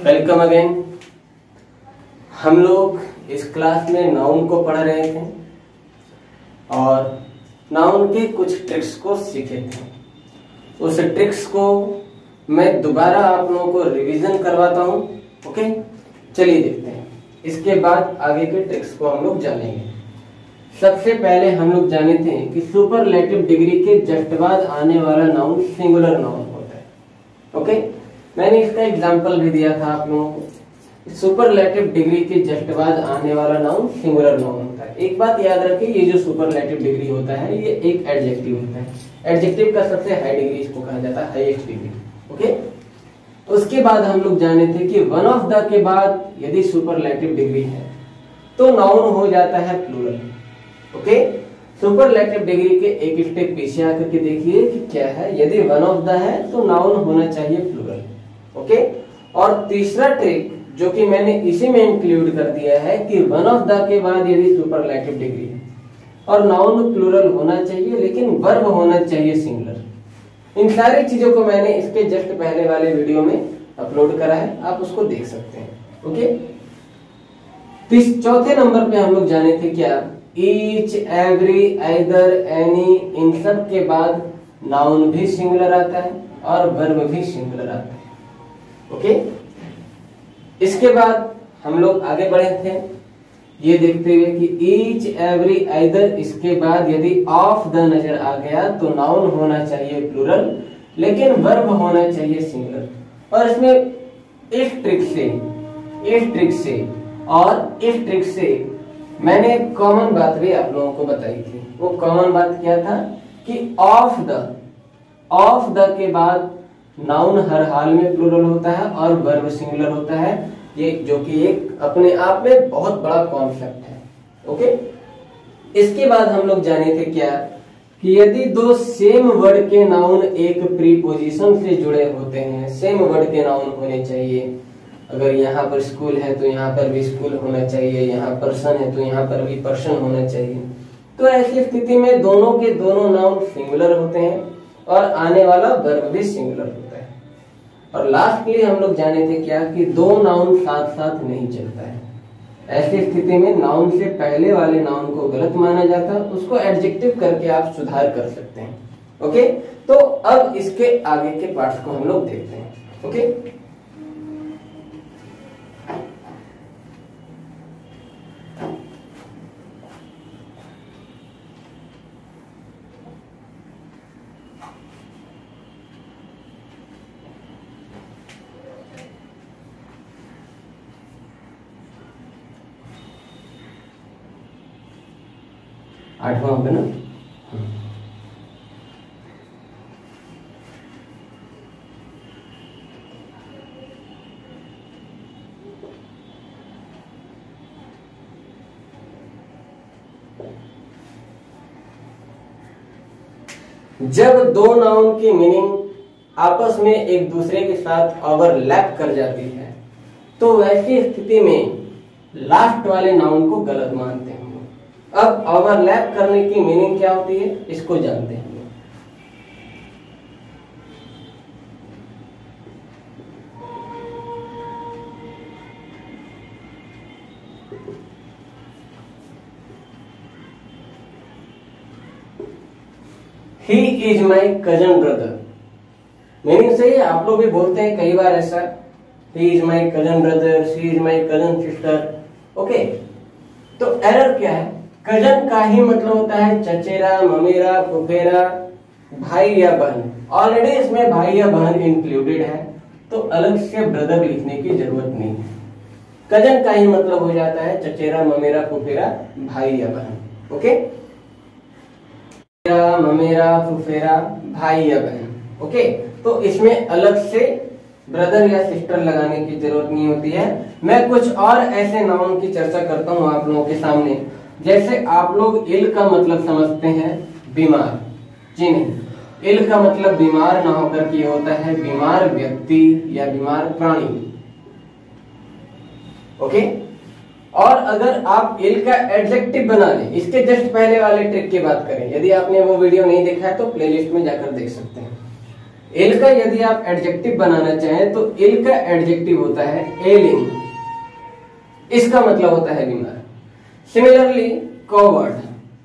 Welcome again. हम लोग इस क्लास में नाउन को पढ़ रहे थे और नाउन के कुछ ट्रिक्स को सीखे थे। उस ट्रिक्स को मैं दोबारा आप लोगों को रिवीजन करवाता हूं। ओके, चलिए देखते हैं। इसके बाद आगे के ट्रिक्स को हम लोग जानेंगे। सबसे पहले हम लोग जाने थे कि सुपरलेटिव डिग्री के जस्ट बाद आने वाला नाउन सिंगुलर नाउन होता है। ओके, मैंने इसका एग्जांपल भी दिया था आप लोगों को। सुपरलेटिव डिग्री के जस्ट बाद आने वाला नाउन सिंगुलर नाउन होता है। एक बात याद रखिए, ये जो सुपरलेटिव डिग्री होता है ये एक एडजेक्टिव होता है। एडजेक्टिव का सबसे हाई डिग्री इसको कहा जाता है, हाईएस्ट डिग्री। ओके, उसके बाद हम लोग जाने थे कि वन ऑफ द के बाद यदि सुपरलेटिव डिग्री है तो नाउन हो जाता है प्लूरल। ओके, सुपरलेटिव डिग्री के एक स्टेप पीछे आकर के देखिए कि क्या है। यदि वन ऑफ द है तो नाउन होना चाहिए प्लूरल। ओके, और तीसरा ट्रिक जो कि मैंने इसी में इंक्लूड कर दिया है कि वन ऑफ द के बाद यदि सुपरलेटिव डिग्री है और नाउन प्लूरल होना चाहिए लेकिन वर्ब होना चाहिए सिंगुलर। इन सारी चीजों को मैंने इसके जस्ट पहले वाले वीडियो में अपलोड करा है, आप उसको देख सकते हैं। ओके, चौथे नंबर पे हम लोग जाने थे क्या, ईच, एवरी, आइदर, एनी, इन सब के बाद नाउन भी सिंगुलर आता है और वर्ब भी सिंगुलर आता है। ओके, इसके बाद हम लोग आगे बढ़े थे ये देखते हुए कि ईच, एवरी, आइदर, इसके बाद यदि ऑफ द नजर आ गया तो नाउन होना चाहिए प्लूरल लेकिन वर्ब होना चाहिए सिंगुलर। और इसमें इस ट्रिक से मैंने एक कॉमन बात भी आप लोगों को बताई थी। वो कॉमन बात क्या था कि ऑफ द के बाद नाउन हर हाल में प्लूरल होता है और वर्ब सिंगुलर होता है। ये जो कि एक अपने आप में बहुत बड़ा कॉन्सेप्ट है। ओके, इसके बाद हम लोग जाने थे क्या कि यदि दो सेम वर्ड के नाउन एक प्रीपोजिशन से जुड़े होते हैं, सेम वर्ड के नाउन होने चाहिए। अगर यहाँ पर स्कूल है तो यहाँ पर भी स्कूल होना चाहिए, यहाँ पर्सन है तो यहाँ पर भी पर्सन होना चाहिए। तो ऐसी स्थिति में दोनों के दोनों नाउन सिंगुलर होते हैं और आने वाला वर्ब भी सिंगुलर होता है। और लास्टली हम लोग जाने थे क्या कि दो नाउन साथ साथ नहीं चलता है। ऐसी स्थिति में नाउन से पहले वाले नाउन को गलत माना जाता है, उसको एडजेक्टिव करके आप सुधार कर सकते हैं। ओके, तो अब इसके आगे के पार्ट्स को हम लोग देखते हैं। ओके, आठवां होगा ना। जब दो नाउन की मीनिंग आपस में एक दूसरे के साथ ओवरलैप कर जाती है तो वैसी स्थिति में लास्ट वाले नाउन को गलत मानते हैं। अब ओवरलैप करने की मीनिंग क्या होती है इसको जानते हैं। He is my cousin brother। Meaning सही है, आप लोग भी बोलते हैं कई बार ऐसा, He is my cousin brother, she is my cousin sister। Okay, तो एरर क्या है, कजन का ही मतलब होता है चचेरा, ममेरा, फुफेरा, भाई या बहन। ऑलरेडी इसमें भाई या बहन इंक्लूडेड है तो अलग से ब्रदर लिखने की जरूरत नहीं है। कजन का ही मतलब हो जाता है चचेरा, ममेरा, फुफेरा, भाई या बहन। ओके, ममेरा, फुफेरा, भाई या बहन। ओके, तो इसमें अलग से ब्रदर या सिस्टर लगाने की जरूरत नहीं होती है। मैं कुछ और ऐसे नाउन की चर्चा करता हूं आप लोगों के सामने। जैसे आप लोग इल का मतलब समझते हैं बीमार, जी नहीं, इल का मतलब बीमार ना होकर के होता है बीमार व्यक्ति या बीमार प्राणी। ओके, और अगर आप इल का एडजेक्टिव बना लें, इसके जस्ट पहले वाले ट्रिक की बात करें, यदि आपने वो वीडियो नहीं देखा है तो प्लेलिस्ट में जाकर देख सकते हैं। इल का यदि आप एडजेक्टिव बनाना चाहें तो इल का एडजेक्टिव होता है एलिंग, इसका मतलब होता है बीमार। सिमिलरली कॉवर्ड,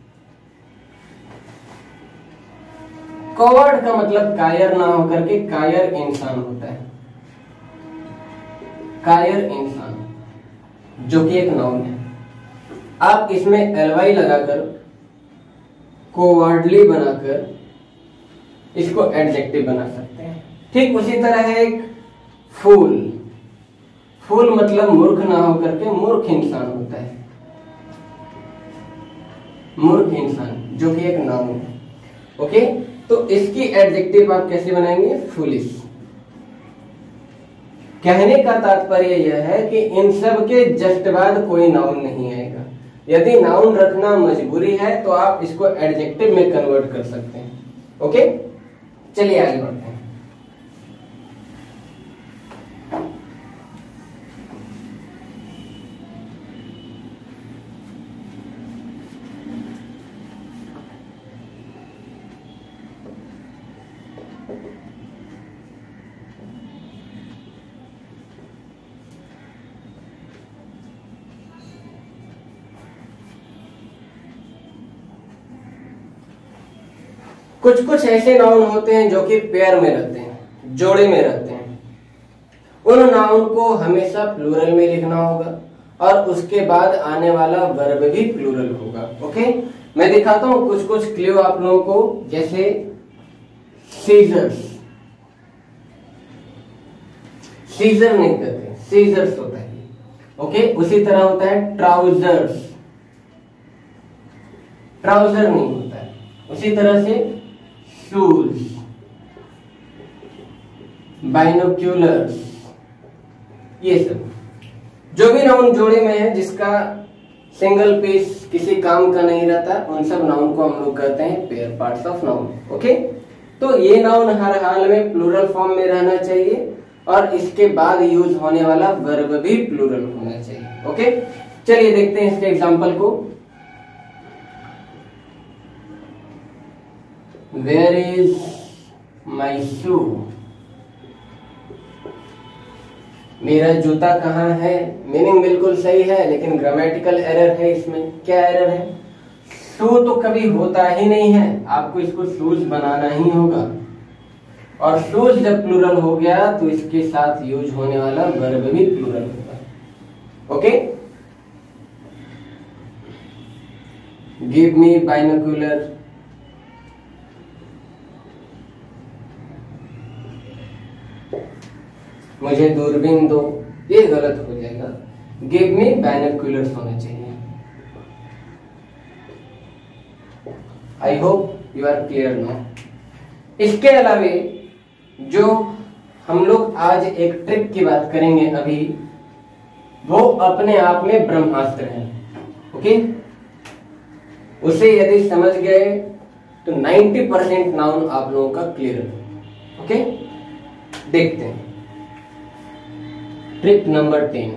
कॉवर्ड का मतलब कायर ना होकर के कायर इंसान होता है, कायर इंसान, जो कि एक नाउन है। आप इसमें एलवाई लगाकर कोवर्डली बनाकर इसको एडजेक्टिव बना सकते हैं। ठीक उसी तरह है एक फूल, फूल मतलब मूर्ख ना होकर के मूर्ख इंसान होता है, मूर्ख इंसान, जो कि एक नाउन है। ओके, तो इसकी एडजेक्टिव आप कैसे बनाएंगे? फूलिश। कहने का तात्पर्य यह है कि इन सब के जस्ट बाद कोई नाउन नहीं आएगा। यदि नाउन रखना मजबूरी है तो आप इसको एडजेक्टिव में कन्वर्ट कर सकते हैं। ओके, चलिए आगे बढ़ते हैं। कुछ कुछ ऐसे नाउन होते हैं जो कि पेयर में रहते हैं, जोड़े में रहते हैं। उन नाउन को हमेशा प्लूरल में लिखना होगा और उसके बाद आने वाला वर्ब भी प्लूरल होगा। ओके, मैं दिखाता हूं कुछ कुछ क्लू आप लोगों को, जैसे सीजर्स, सीजर नहीं कहते, सीजर्स होता है। ओके, उसी तरह होता है ट्राउजर्स, ट्राउजर नहीं होता है। उसी तरह से शूज, बाइनोक्यूलर्स, ये सब जो भी नाउन जोड़े में है जिसका सिंगल पीस किसी काम का नहीं रहता, उन सब नाउन को हम लोग कहते हैं pair parts of noun. Okay, तो ये नाउन हर हाल में प्लूरल फॉर्म में रहना चाहिए और इसके बाद यूज होने वाला वर्ब भी प्लूरल होना चाहिए। ओके, चलिए देखते हैं इसके एग्जांपल को। Where is my shoe? मेरा जूता कहाँ है? मीनिंग बिल्कुल सही है, लेकिन ग्रामेटिकल एरर है इसमें। क्या एरर है? शू तो कभी होता ही नहीं है, आपको इसको शूज बनाना ही होगा, और शूज जब प्लूरल हो गया तो इसके साथ यूज होने वाला वर्ब भी प्लूरल होगा। ओके, गिव मी बाइनोक्यूलर, मुझे दूरबीन दो, ये गलत हो जाएगा, गिव मी बाइनोक्यूलर्स होना चाहिए। I hope you are clear now. इसके अलावे जो हम लोग आज एक ट्रिक की बात करेंगे अभी, वो अपने आप में ब्रह्मास्त्र है। ओके, उसे यदि समझ गए तो 90% नाउन आप लोगों का क्लियर है। ओके, देखते हैं ट्रिक नंबर 10।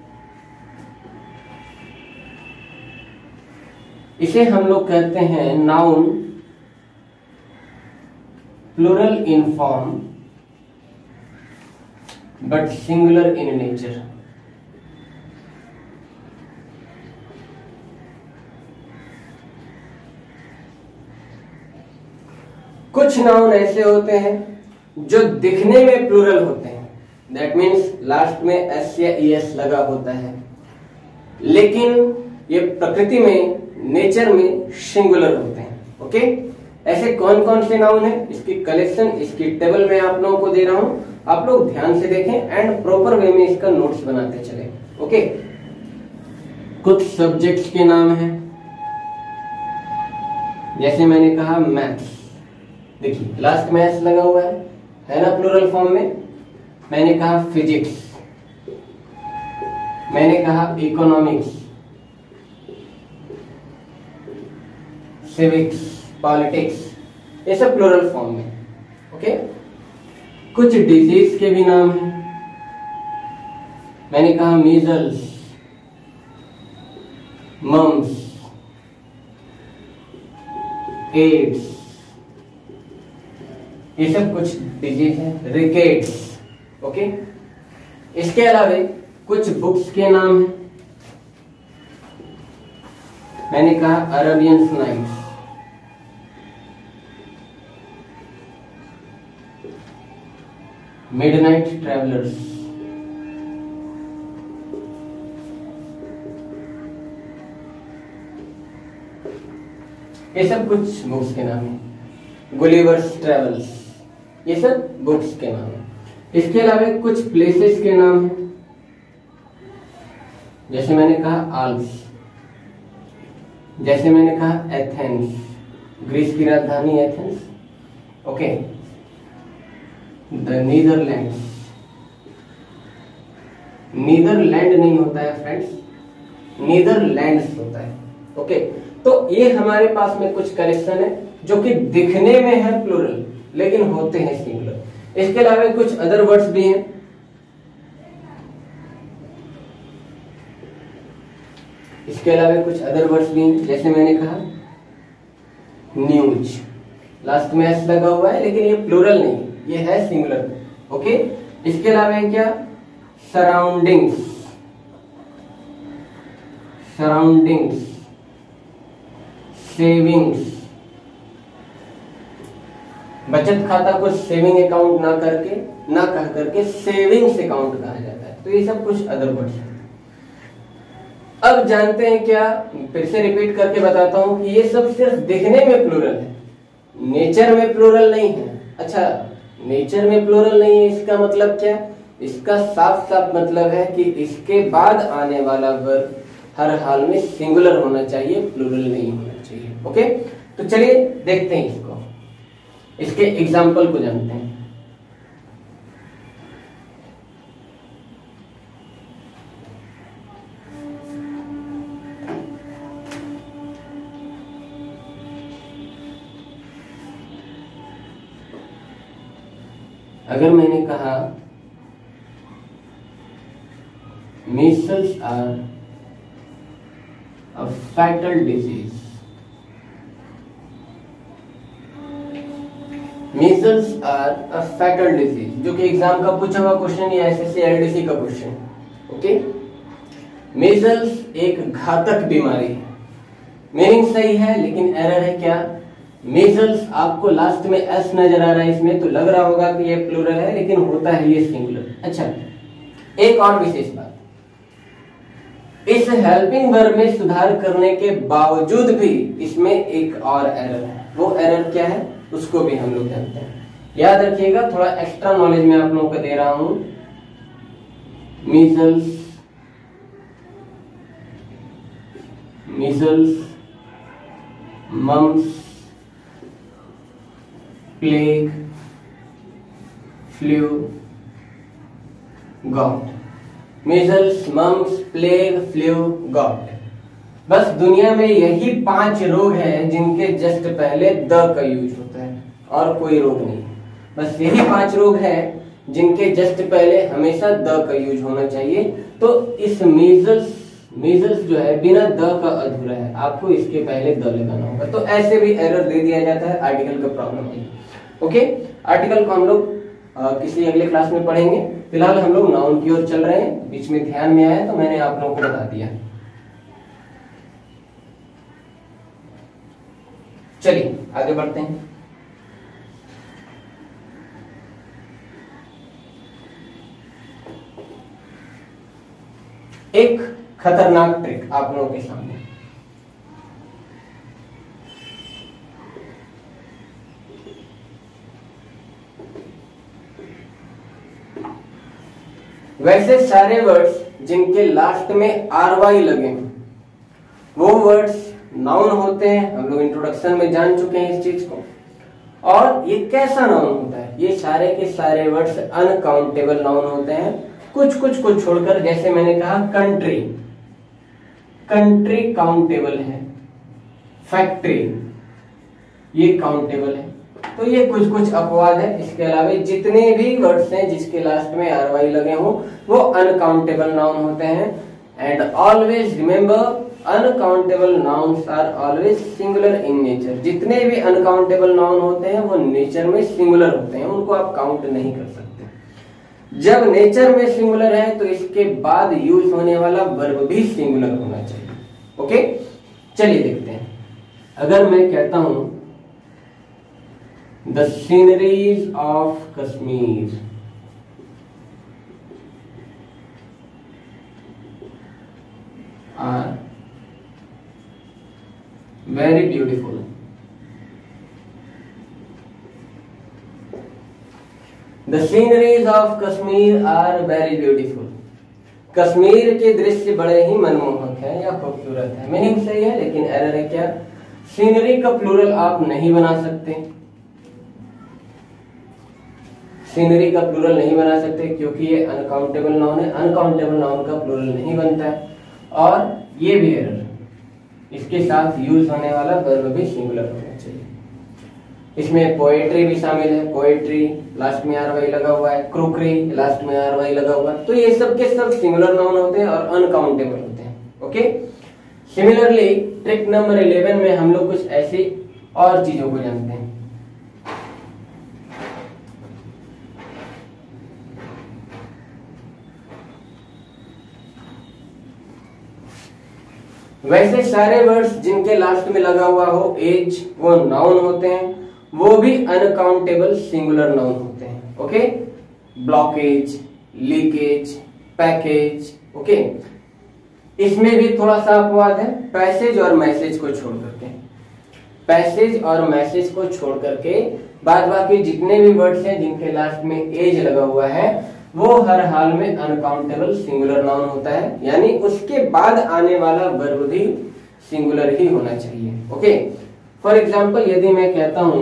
इसे हम लोग कहते हैं noun plural in form but singular in nature. कुछ नाउन ऐसे होते हैं जो दिखने में प्लूरल होते हैं, दैट मीन्स लास्ट में एस या ईएस लगा होता है, लेकिन ये प्रकृति में, नेचर में सिंगुलर होते हैं। ओके, ऐसे कौन कौन से नाउन है, इसकी कलेक्शन इसकी टेबल में आप लोगों को दे रहा हूं, आप लोग ध्यान से देखें एंड प्रॉपर वे में इसका नोट्स बनाते चले। ओके, कुछ सब्जेक्ट्स के नाम हैं, जैसे मैंने कहा मैथ्स, देखिए लास्ट में एस लगा हुआ है ना प्लूरल फॉर्म में। मैंने कहा फिजिक्स, मैंने कहा इकोनॉमिक्स, सिविक्स, पॉलिटिक्स, ये सब प्लूरल फॉर्म में। ओके, कुछ डिजीज के भी नाम हैं, मैंने कहा मीजल्स, मम्स, एड्स, ये सब कुछ डिजीज है, रिकेट्स। ओके, इसके अलावा कुछ बुक्स के नाम हैं। मैंने कहा अरेबियन नाइट्स, मिडनाइट ट्रैवलर्स, ये सब कुछ बुक्स के नाम हैं। गुलिवर्स ट्रेवल्स, ये सब बुक्स के नाम हैं। इसके अलावा कुछ प्लेसेस के नाम हैं, जैसे मैंने कहा आल्प्स, जैसे मैंने कहा एथेंस, ग्रीस की राजधानी Athens. Okay, the Netherlands, Netherland नहीं होता है फ्रेंड्स, नीदरलैंड्स होता है। ओके, तो ये हमारे पास में कुछ कलेक्शन है जो कि दिखने में है प्लूरल लेकिन होते हैं सिंगुलर। इसके अलावा कुछ अदर वर्ड्स भी हैं। इसके अलावा कुछ अदर वर्ड्स भी हैं, जैसे मैंने कहा न्यूज, लास्ट में एस लगा हुआ है लेकिन ये प्लूरल नहीं, ये है सिंगुलर। ओके, इसके अलावा क्या, सराउंडिंग्स, सराउंडिंग्स, सेविंग्स, बचत खाता को सेविंग अकाउंट ना कह करके सेविंग्स अकाउंट कहा जाता है। तो ये सब कुछ अदर वर्ड्स हैं। अब जानते हैं क्या, फिर से रिपीट करके बताता हूं कि ये सब सिर्फ दिखने में प्लूरल है, नेचर में प्लूरल नहीं है। अच्छा, नेचर में प्लूरल नहीं है, इसका मतलब क्या, इसका साफ साफ मतलब है कि इसके बाद आने वाला वर्ब हर हाल में सिंगुलर होना चाहिए, प्लूरल नहीं होना चाहिए। ओके, तो चलिए देखते हैं इसको, इसके एग्जाम्पल को जानते हैं। अगर मैंने कहा measles are a fatal disease, measles are a fatal disease, जो कि एग्जाम का पूछा हुआ क्वेश्चन या एसएससी एलडीसी का क्वेश्चन। ओके, मीजल्स एक घातक बीमारी है, मीनिंग सही है लेकिन एरर है क्या, मीजल्स आपको लास्ट में एस नजर आ रहा है इसमें, तो लग रहा होगा कि ये प्लूरल है लेकिन होता है ये सिंगुलर। अच्छा, एक और विशेष बात, इस हेल्पिंग वर्ब में सुधार करने के बावजूद भी इसमें एक और एरर है। वो एरर क्या है उसको भी हम लोग जानते हैं, याद रखिएगा, थोड़ा एक्स्ट्रा नॉलेज मैं आप लोगों को दे रहा हूं। Measles, mumps, plague, flu, gout. Measles, mumps, plague, flu, gout, बस दुनिया में यही 5 रोग हैं जिनके जस्ट पहले द का यूज होता है और कोई रोग नहीं। बस यही 5 रोग हैं जिनके जस्ट पहले हमेशा द का यूज होना चाहिए। तो इस मीजल्स जो है बिना द का अधूरा है, आपको इसके पहले द लगाना होगा। तो ऐसे भी एरर दे दिया जाता है, आर्टिकल का प्रॉब्लम है। ओके, आर्टिकल को हम लोग किसी अगले क्लास में पढ़ेंगे। फिलहाल हम लोग नाउन की ओर चल रहे हैं, बीच में ध्यान में आया तो मैंने आप लोगों को बता दिया। चलिए आगे बढ़ते हैं। एक खतरनाक ट्रिक आप लोगों के सामने, वैसे सारे वर्ड्स जिनके लास्ट में आरवाई लगे हैं वो वर्ड्स नाउन होते हैं, हम लोग इंट्रोडक्शन में जान चुके हैं इस चीज को। और ये कैसा नाउन होता है, ये सारे के सारे वर्ड्स अनकाउंटेबल नाउन होते हैं, कुछ कुछ को छोड़कर। जैसे मैंने कहा कंट्री, कंट्री काउंटेबल है, फैक्ट्री ये काउंटेबल है। तो ये कुछ कुछ अपवाद है, इसके अलावा जितने भी वर्ड्स हैं जिसके लास्ट में आरवाई लगे हों वो अनकाउंटेबल नाउन होते हैं। And always remember uncountable nouns are always singular in nature. जितने भी अनकाउंटेबल नाउन होते हैं वो नेचर में सिंगुलर होते हैं, उनको आप काउंट नहीं कर सकते। जब नेचर में सिंगुलर है तो इसके बाद यूज होने वाला वर्ब भी सिंगुलर होना चाहिए। ओके, चलिए देखते हैं। अगर मैं कहता हूं the sceneries of Kashmir, are very beautiful. The sceneries of Kashmir are very beautiful. Kashmir के दृश्य बड़े ही मनमोहक है या खूबसूरत है। मीनिंग सही है, लेकिन एरर है क्या? सीनरी का प्लूरल आप नहीं बना सकते। सीनरी का प्लूरल नहीं बना सकते क्योंकि ये अनकाउंटेबल नाउन है। अनकाउंटेबल नाउन का प्लूरल नहीं बनता है। और ये भी एरर, इसके साथ यूज होने वाला वर्ब भी सिंगुलर होना चाहिए। इसमें पोएट्री भी शामिल है। पोएट्री लास्ट में आर वाई लगा हुआ है, क्रोकरी लास्ट में आर वाई लगा हुआ है। तो ये सब के सब सिंगुलर नाउन होते हैं और अनकाउंटेबल होते हैं। ओके, सिमिलरली ट्रिक नंबर 11 में हम लोग कुछ ऐसी और चीजों को जानते हैं। वैसे सारे वर्ड्स जिनके लास्ट में लगा हुआ हो एज, वो नाउन होते हैं, वो भी अनकाउंटेबल सिंगुलर नाउन होते हैं। Okay, blockage, leakage, package. Okay, इसमें भी थोड़ा सा अपवाद है, पैसेज और मैसेज को छोड़ करके। पैसेज और मैसेज को छोड़ करके बाद बाकी जितने भी वर्ड्स हैं जिनके लास्ट में एज लगा हुआ है वो हर हाल में अनकाउंटेबल सिंगुलर नाउन होता है, यानी उसके बाद आने वाला वर्ब भी सिंगुलर ही होना चाहिए। ओके, फॉर एग्जाम्पल यदि मैं कहता हूं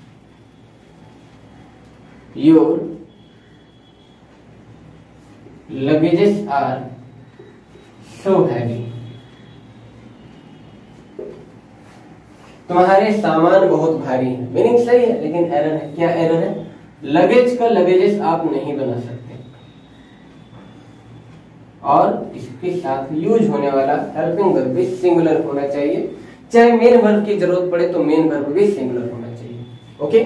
your luggages are so heavy, तुम्हारे सामान बहुत भारी है। मीनिंग सही है, लेकिन एरर है। क्या एरर है? लगेज का लगेजेस आप नहीं बना सकते और इसके साथ यूज होने वाला हेल्पिंग वर्ब भी सिंगुलर होना चाहिए। चाहे मेन वर्ब की जरूरत पड़े तो मेन वर्ब भी सिंगुलर होना चाहिए। ओके,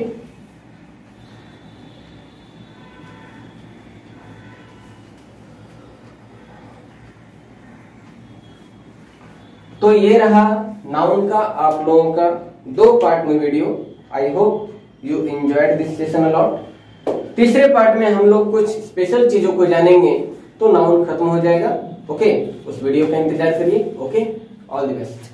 तो ये रहा नाउन का आप लोगों का 2 पार्ट में video. I hope you enjoyed this session a lot. तीसरे पार्ट में हम लोग कुछ स्पेशल चीजों को जानेंगे तो नाउन खत्म हो जाएगा। ओके, उस वीडियो का इंतजार करिए। Okay, all the best.